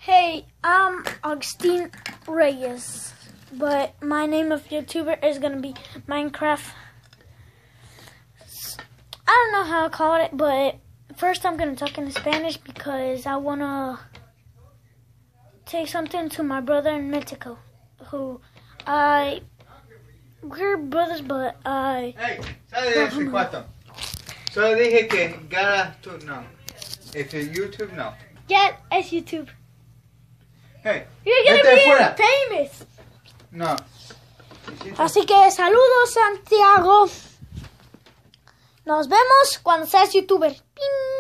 Hey, I'm Augustine Reyes, but my name of YouTuber is gonna be Minecraft. I don't know how to call it, but first I'm gonna talk in Spanish because I wanna say something to my brother in Mexico, we're brothers, but Hey, sale de ese cuarto. Solo dije que Gara tú no. If it's YouTube, no. yeah, it's YouTube. Hey, You're gonna vete be afuera. famous. No. Así que saludos, Santiago. Nos vemos cuando seas YouTuber. ¡Ping!